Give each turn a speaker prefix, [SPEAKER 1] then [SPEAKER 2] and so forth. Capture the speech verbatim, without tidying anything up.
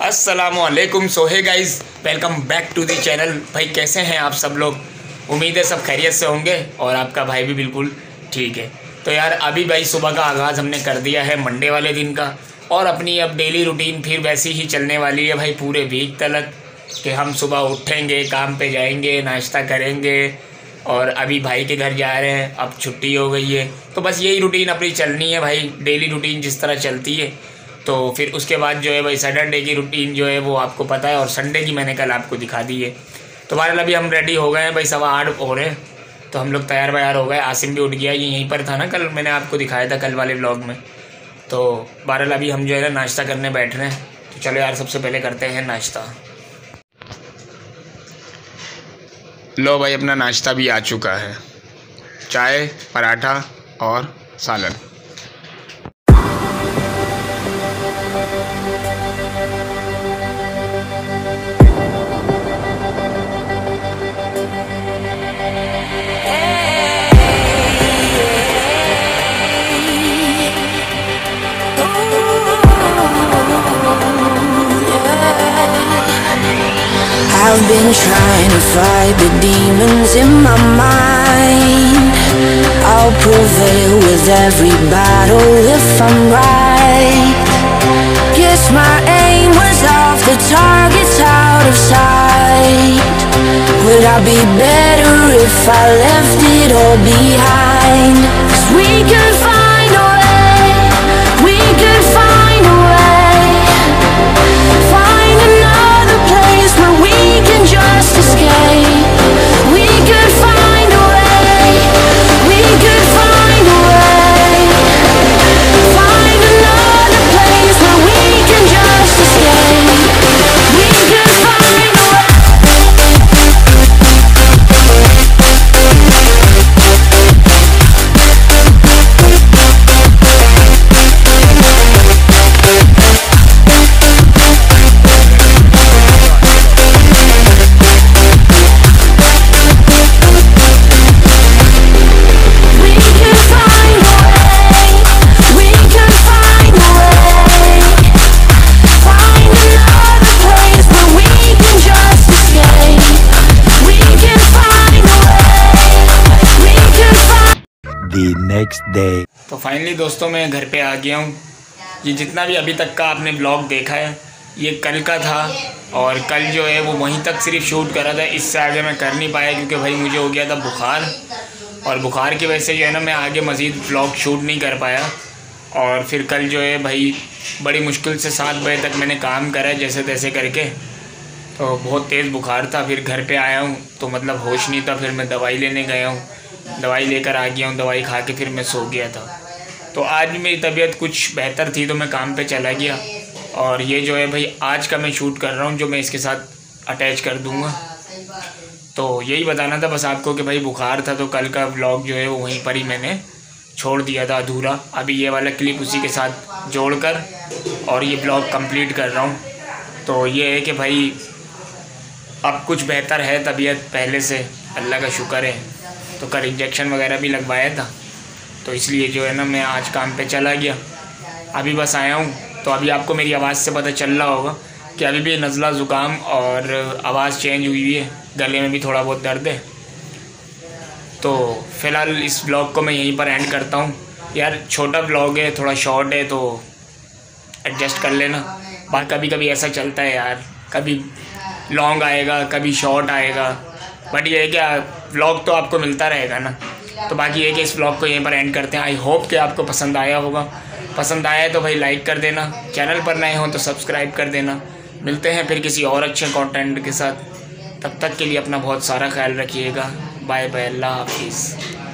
[SPEAKER 1] अस्सलामुअलैकुम। So hey guys, welcome back to the channel. भाई कैसे हैं आप सब लोग? उम्मीद है सब खैरियत से होंगे और आपका भाई भी बिल्कुल ठीक है। तो यार अभी भाई सुबह का आगाज़ हमने कर दिया है मंडे वाले दिन का, और अपनी अब डेली रूटीन फिर वैसी ही चलने वाली है भाई पूरे वीक तक कि हम सुबह उठेंगे, काम पे जाएंगे, नाश्ता करेंगे, और अभी भाई के घर जा रहे हैं। अब छुट्टी हो गई है तो बस यही रूटीन अपनी चलनी है भाई, डेली रूटीन जिस तरह चलती है। तो फिर उसके बाद जो है भाई सैटरडे की रूटीन जो है वो आपको पता है, और संडे की मैंने कल आपको दिखा दी है। तो बहरहाल अभी हम रेडी हो गए हैं भाई, सवा आठ हो रहे हैं तो हम लोग तैयार व्यार हो गए। आसिम भी उठ गया, ये यहीं पर था ना, कल मैंने आपको दिखाया था कल वाले व्लॉग में। तो बहरहाल अभी हम जो है ना नाश्ता करने बैठ रहे हैं। तो चलो यार सबसे पहले करते हैं नाश्ता। लो भाई अपना नाश्ता भी आ चुका है, चाय, पराठा और सालन।
[SPEAKER 2] I've been trying to fight the demons in my mind. I'll prevail with every battle if I'm right. Guess my aim was off, the target's out of sight. Would I be better if I left it all behind? 'Cause we could find a way, we could find a way, find another place where we can just escape. We could find a way, we could find a way, find another place where we can just escape. We could find a way.
[SPEAKER 3] The next day.
[SPEAKER 1] तो finally दोस्तों मैं घर पे आ गया हूँ। ये जितना भी अभी तक का आपने ब्लॉग देखा है ये कल का था, और कल जो है वो वहीं तक सिर्फ शूट करा था, इससे आगे मैं कर नहीं पाया क्योंकि भाई मुझे हो गया था बुखार, और बुखार की वजह से जो है ना मैं आगे मज़ीद ब्लॉग शूट नहीं कर पाया। और फिर कल जो है भाई बड़ी मुश्किल से सात बजे तक मैंने काम करा जैसे तैसे करके, तो बहुत तेज़ बुखार था। फिर घर पे आया हूँ तो मतलब होश नहीं था, फिर मैं दवाई लेने गया हूँ, दवाई लेकर आ गया हूँ, दवाई खा के फिर मैं सो गया था। तो आज भी मेरी तबीयत कुछ बेहतर थी तो मैं काम पे चला गया, और ये जो है भाई आज का मैं शूट कर रहा हूँ जो मैं इसके साथ अटैच कर दूँगा। तो यही बताना था बस आपको कि भाई बुखार था तो कल का व्लॉग जो है वो वहीं पर ही मैंने छोड़ दिया था अधूरा। अभी ये वाला क्लिप उसी के साथ जोड़कर और ये ब्लॉग कंप्लीट कर रहा हूँ। तो ये है कि भाई अब कुछ बेहतर है तबीयत पहले से, अल्लाह का शुक्र है। तो कल इंजेक्शन वगैरह भी लगवाया था तो इसलिए जो है ना मैं आज काम पे चला गया। अभी बस आया हूँ, तो अभी आपको मेरी आवाज़ से पता चल रहा होगा कि अभी भी नज़ला ज़ुकाम और आवाज़ चेंज हुई हुई है, गले में भी थोड़ा बहुत दर्द है। तो फ़िलहाल इस ब्लॉग को मैं यहीं पर एंड करता हूँ। यार छोटा ब्लॉग है, थोड़ा शॉर्ट है तो एडजस्ट कर लेना। बाकी कभी कभी ऐसा चलता है यार, कभी लॉन्ग आएगा कभी शॉर्ट आएगा, बट ये है क्या व्लॉग तो आपको मिलता रहेगा ना। तो बाकी ये कि इस व्लॉग को यहीं पर एंड करते हैं। आई होप कि आपको पसंद आया होगा। पसंद आया है तो भाई लाइक कर देना, चैनल पर नए हो तो सब्सक्राइब कर देना। मिलते हैं फिर किसी और अच्छे कंटेंट के साथ, तब तक के लिए अपना बहुत सारा ख्याल रखिएगा। बाय बाय, अल्लाह हाफिज़।